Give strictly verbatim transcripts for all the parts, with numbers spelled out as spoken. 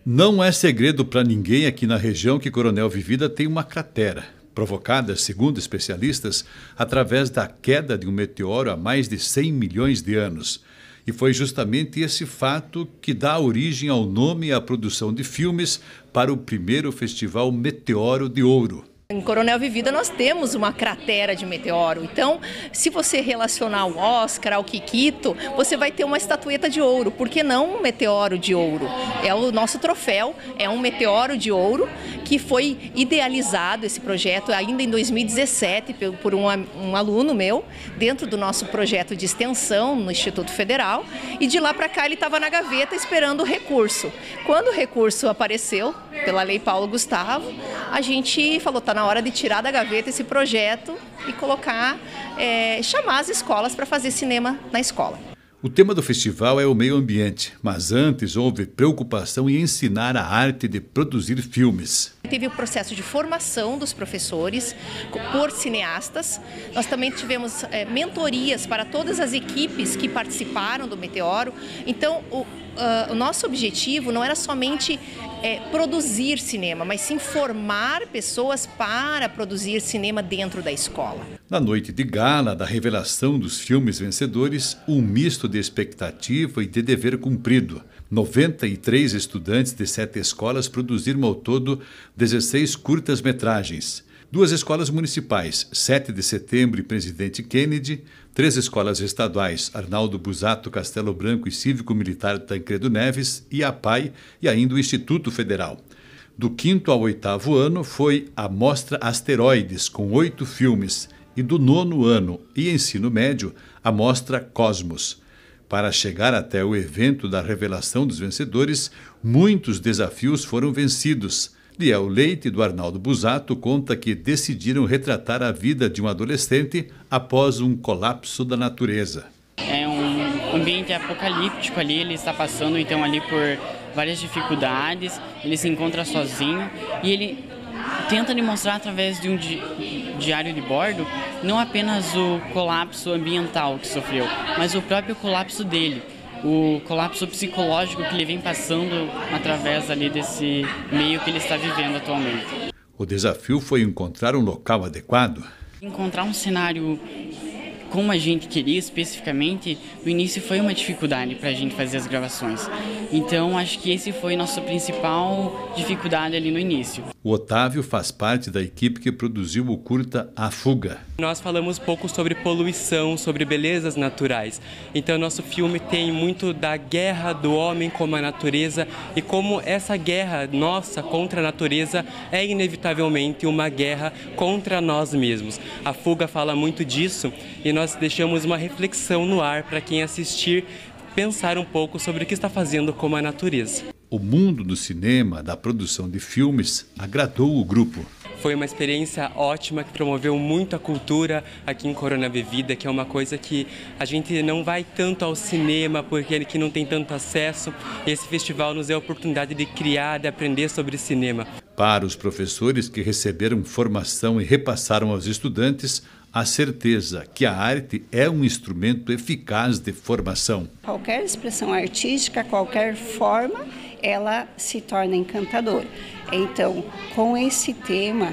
Não é segredo para ninguém aqui na região que Coronel Vivida tem uma cratera, provocada, segundo especialistas, através da queda de um meteoro há mais de cem milhões de anos. E foi justamente esse fato que dá origem ao nome e à produção de filmes para o primeiro Festival Meteoro de Ouro. Em Coronel Vivida nós temos uma cratera de meteoro, então se você relacionar ao Oscar, ao Kikito, você vai ter uma estatueta de ouro, por que não um meteoro de ouro? É o nosso troféu, é um meteoro de ouro que foi idealizado, esse projeto, ainda em dois mil e dezessete, por um, um aluno meu, dentro do nosso projeto de extensão no Instituto Federal, e de lá para cá ele estava na gaveta esperando o recurso. Quando o recurso apareceu, pela Lei Paulo Gustavo, a gente falou, tá na hora de tirar da gaveta esse projeto e colocar, é, chamar as escolas para fazer cinema na escola. O tema do festival é o meio ambiente, mas antes houve preocupação em ensinar a arte de produzir filmes. Teve o processo de formação dos professores por cineastas. Nós também tivemos é, mentorias para todas as equipes que participaram do Meteoro. Então, o, uh, o nosso objetivo não era somente é, produzir cinema, mas sim formar pessoas para produzir cinema dentro da escola. Na noite de gala da revelação dos filmes vencedores, um misto de expectativa e de dever cumprido. noventa e três estudantes de sete escolas produziram ao todo dezesseis curtas-metragens. Duas escolas municipais, sete de setembro e Presidente Kennedy, três escolas estaduais, Arnaldo Busato, Castelo Branco e Cívico-Militar Tancredo Neves, e a P A I e ainda o Instituto Federal. Do quinto ao oitavo ano foi a Mostra Asteroides, com oito filmes, e do nono ano e ensino médio, a Mostra Cosmos. Para chegar até o evento da revelação dos vencedores, muitos desafios foram vencidos. Liel Leite, do Arnaldo Busato, conta que decidiram retratar a vida de um adolescente após um colapso da natureza. É um ambiente apocalíptico ali, ele está passando então ali por várias dificuldades, ele se encontra sozinho e ele tenta demonstrar através de um di diário de bordo não apenas o colapso ambiental que sofreu, mas o próprio colapso dele, o colapso psicológico que ele vem passando através ali desse meio que ele está vivendo atualmente. O desafio foi encontrar um local adequado. Encontrar um cenário como a gente queria especificamente, no início foi uma dificuldade para a gente fazer as gravações. Então, acho que esse foi nossa principal dificuldade ali no início. O Otávio faz parte da equipe que produziu o curta A Fuga. Nós falamos pouco sobre poluição, sobre belezas naturais. Então, nosso filme tem muito da guerra do homem com a natureza e como essa guerra nossa contra a natureza é inevitavelmente uma guerra contra nós mesmos. A Fuga fala muito disso e nós deixamos uma reflexão no ar para quem assistir pensar um pouco sobre o que está fazendo com a natureza. O mundo do cinema, da produção de filmes, agradou o grupo. Foi uma experiência ótima que promoveu muito a cultura aqui em Coronel Vivida, que é uma coisa que a gente não vai tanto ao cinema porque aqui não tem tanto acesso. Esse festival nos deu a oportunidade de criar, de aprender sobre cinema. Para os professores que receberam formação e repassaram aos estudantes, a certeza que a arte é um instrumento eficaz de formação. Qualquer expressão artística, qualquer forma, ela se torna encantadora. Então, com esse tema,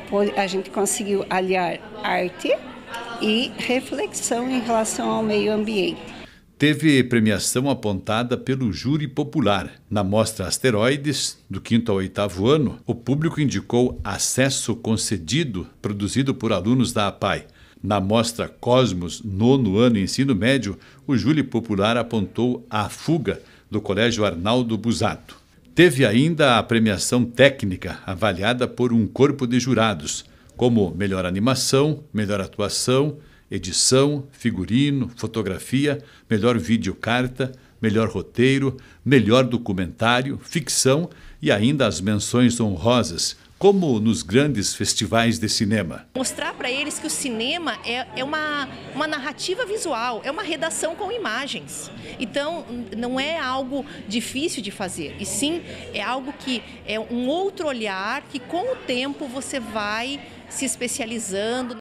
a gente conseguiu aliar arte e reflexão em relação ao meio ambiente. Teve premiação apontada pelo júri popular. Na Mostra Asteroides, do quinto ao oitavo ano, o público indicou Acesso Concedido, produzido por alunos da A P A I. Na Mostra Cosmos, nono ano ensino médio, o júri popular apontou A Fuga, do Colégio Arnaldo Busato. Teve ainda a premiação técnica, avaliada por um corpo de jurados, como melhor animação, melhor atuação, edição, figurino, fotografia, melhor videocarta, melhor roteiro, melhor documentário, ficção e ainda as menções honrosas, como nos grandes festivais de cinema. Mostrar para eles que o cinema é, é uma, uma narrativa visual, é uma redação com imagens. Então, não é algo difícil de fazer, e sim é algo que é um outro olhar que com o tempo você vai se especializando.